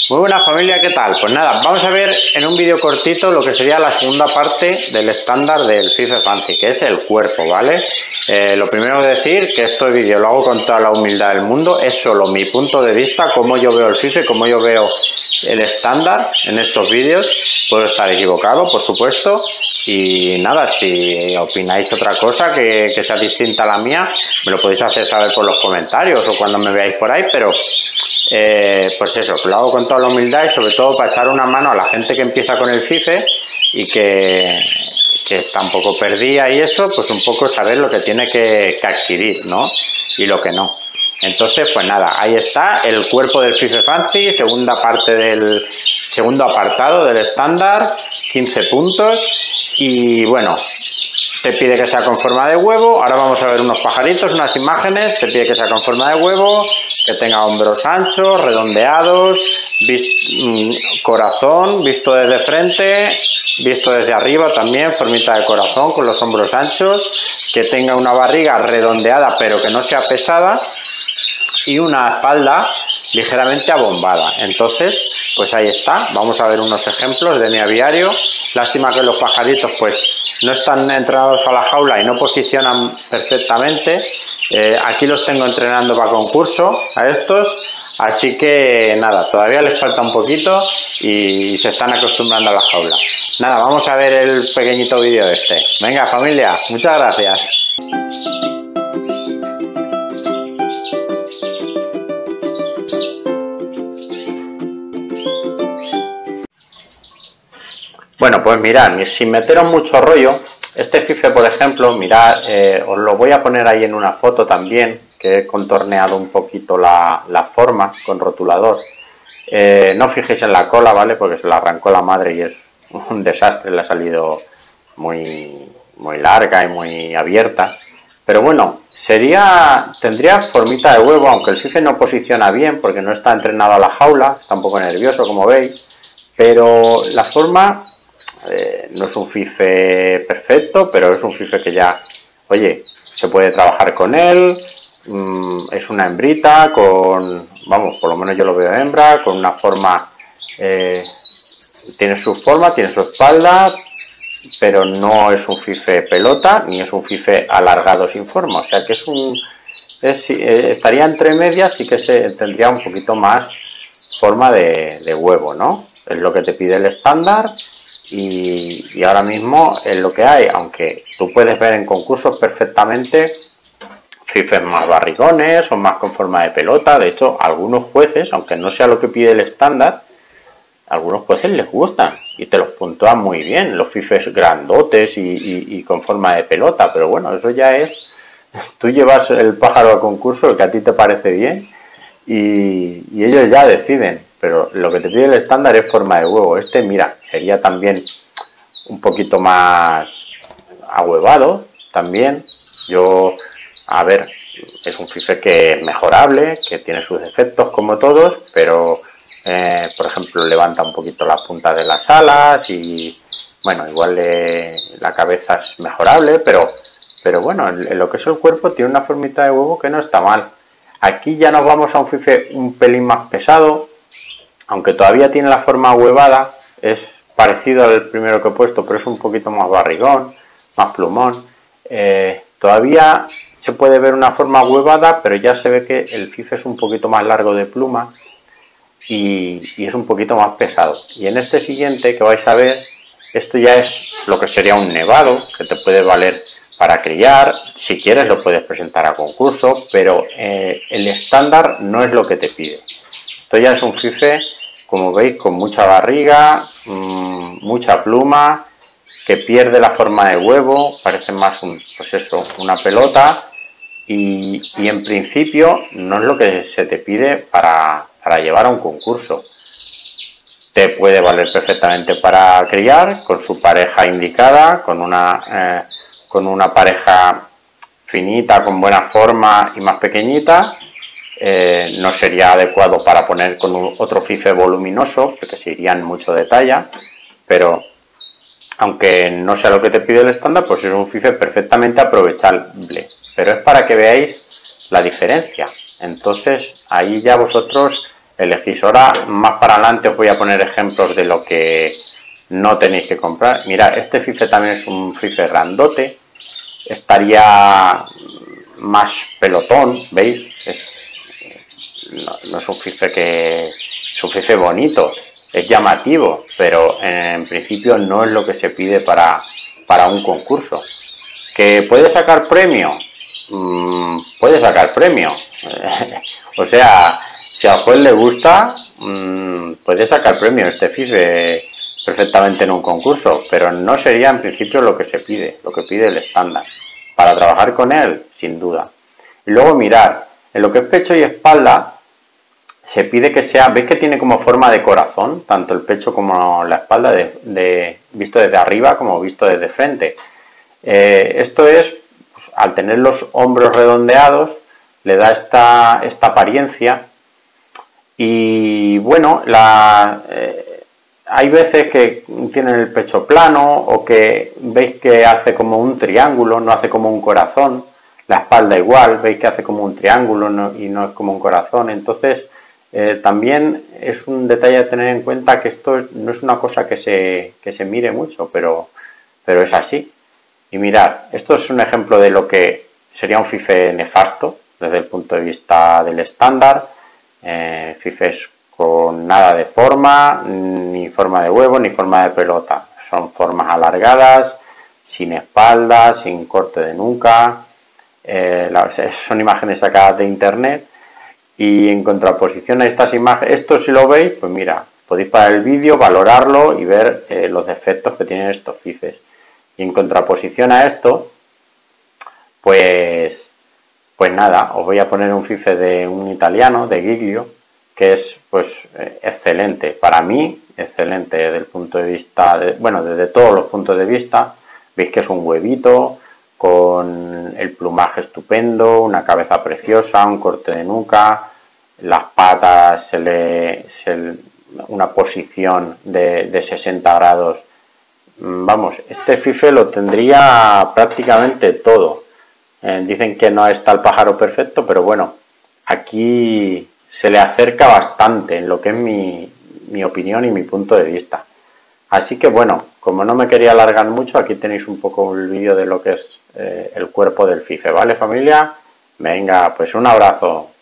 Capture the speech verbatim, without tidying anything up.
Muy buena familia, ¿qué tal? Pues nada, vamos a ver en un vídeo cortito lo que sería la segunda parte del estándar del FIFA Fancy, que es el cuerpo, ¿vale? Eh, lo primero que decir que este vídeo lo hago con toda la humildad del mundo, es solo mi punto de vista, cómo yo veo el FIFA, cómo yo veo el estándar en estos vídeos. Puedo estar equivocado, por supuesto, y nada, si opináis otra cosa que, que sea distinta a la mía, me lo podéis hacer saber por los comentarios o cuando me veáis por ahí, pero eh, pues eso, lo hago con toda la humildad y sobre todo para echar una mano a la gente que empieza con el FIFA y que, que está un poco perdida y eso, pues un poco saber lo que tiene que, que adquirir, ¿no? Y lo que no. Entonces, pues nada, ahí está el cuerpo del FIFA Fancy, segunda parte del segundo apartado del estándar, quince puntos y bueno, te pide que sea con forma de huevo. Ahora vamos a ver unos pajaritos, unas imágenes, te pide que sea con forma de huevo, que tenga hombros anchos, redondeados, vis, corazón, visto desde frente, visto desde arriba también, formita de corazón con los hombros anchos, que tenga una barriga redondeada pero que no sea pesada y una espalda ligeramente abombada. Entonces, pues ahí está, vamos a ver unos ejemplos de mi aviario. Lástima que los pajaritos pues no están entrenados a la jaula y no posicionan perfectamente. Eh, aquí los tengo entrenando para concurso a estos, así que nada, todavía les falta un poquito y se están acostumbrando a la jaula. Nada, vamos a ver el pequeñito vídeo este. Venga familia, muchas gracias. Bueno, pues mirad, sin meteros mucho rollo, este FIFA, por ejemplo, mirad, eh, os lo voy a poner ahí en una foto también, que he contorneado un poquito la, la forma con rotulador. Eh, no fijéis en la cola, ¿vale? Porque se la arrancó la madre y es un desastre, le ha salido muy, muy larga y muy abierta. Pero bueno, sería, tendría formita de huevo, aunque el FIFA no posiciona bien porque no está entrenado a la jaula, está un poco nervioso, como veis, pero la forma... Eh, no es un FIFA perfecto, pero es un FIFA que ya, oye, se puede trabajar con él. Mmm, es una hembrita con, vamos, por lo menos yo lo veo hembra, con una forma, eh, tiene su forma, tiene su espalda, pero no es un FIFA pelota, ni es un FIFA alargado sin forma, o sea que es un, es, eh, estaría entre medias y que se tendría un poquito más forma de, de huevo, ¿no? Es lo que te pide el estándar. Y, y ahora mismo es lo que hay, aunque tú puedes ver en concursos perfectamente FIFAs más barrigones o más con forma de pelota. De hecho, algunos jueces, aunque no sea lo que pide el estándar, algunos jueces les gustan y te los puntúan muy bien, los FIFAs grandotes y, y, y con forma de pelota. Pero bueno, eso ya es, tú llevas el pájaro al concurso, el que a ti te parece bien, y, y ellos ya deciden. Pero lo que te pide el estándar es forma de huevo. Este, mira, sería también un poquito más ahuevado también. Yo, a ver, es un FIFA que es mejorable, que tiene sus defectos como todos, pero, eh, por ejemplo, levanta un poquito la punta de las alas y, bueno, igual le, la cabeza es mejorable, pero, pero bueno, en, en lo que es el cuerpo tiene una formita de huevo que no está mal. Aquí ya nos vamos a un FIFA un pelín más pesado, aunque todavía tiene la forma huevada, es parecido al primero que he puesto, pero es un poquito más barrigón, más plumón. Eh, todavía se puede ver una forma huevada, pero ya se ve que el FIFA es un poquito más largo de pluma y, y es un poquito más pesado. Y en este siguiente que vais a ver, esto ya es lo que sería un nevado, que te puede valer para criar. Si quieres lo puedes presentar a concurso, pero eh, el estándar no es lo que te pide. Esto ya es un FIFA, como veis, con mucha barriga, mmm, mucha pluma, que pierde la forma de huevo, parece más un, pues eso, una pelota, y, y en principio no es lo que se te pide para, para llevar a un concurso. Te puede valer perfectamente para criar, con su pareja indicada, con una, eh, con una pareja finita, con buena forma y más pequeñita. Eh, no sería adecuado para poner con un, otro FIFA voluminoso, porque se irían mucho de talla, pero aunque no sea lo que te pide el estándar, pues es un FIFA perfectamente aprovechable, pero es para que veáis la diferencia. Entonces ahí ya vosotros elegís. Ahora, más para adelante, os voy a poner ejemplos de lo que no tenéis que comprar. Mirad, este fife también es un fife grandote. Estaría más pelotón, ¿veis? Es, no, no es un fife que... es un fife bonito, es llamativo, pero en principio no es lo que se pide para, para un concurso. ¿Que puede sacar premio? Mm, puede sacar premio. O sea, si al juez le gusta, mmm, puede sacar premio este fife perfectamente en un concurso, pero no sería en principio lo que se pide, lo que pide el estándar. Para trabajar con él, sin duda. Y luego mirar, en lo que es pecho y espalda, se pide que sea, ¿veis que tiene como forma de corazón? Tanto el pecho como la espalda, de, de, visto desde arriba como visto desde frente. Eh, esto es, pues, al tener los hombros redondeados, le da esta, esta apariencia. Y bueno, la, eh, hay veces que tienen el pecho plano o que veis que hace como un triángulo, no hace como un corazón. La espalda igual, veis que hace como un triángulo no, y no es como un corazón. Entonces, eh, también es un detalle a tener en cuenta que esto no es una cosa que se, que se mire mucho, pero, pero es así. Y mirad, esto es un ejemplo de lo que sería un fife nefasto desde el punto de vista del estándar. Eh, fifes con nada de forma, ni forma de huevo, ni forma de pelota. Son formas alargadas, sin espalda, sin corte de nuca. Eh, son imágenes sacadas de internet. Y en contraposición a estas imágenes, esto si lo veis, pues mira, podéis parar el vídeo, valorarlo y ver eh, los defectos que tienen estos fifes. Y en contraposición a esto, pues, pues nada, os voy a poner un fife de un italiano, de Giglio, que es pues excelente. Para mí, excelente desde el punto de vista, de, bueno, desde todos los puntos de vista. Veis que es un huevito, con el plumaje estupendo, una cabeza preciosa, un corte de nuca, las patas, se le, se, una posición de, de sesenta grados. Vamos, este fife lo tendría prácticamente todo. Eh, dicen que no está el pájaro perfecto, pero bueno, aquí se le acerca bastante en lo que es mi, mi opinión y mi punto de vista. Así que bueno, como no me quería alargar mucho, aquí tenéis un poco el vídeo de lo que es eh, el cuerpo del fife, ¿vale, familia? Venga, pues un abrazo.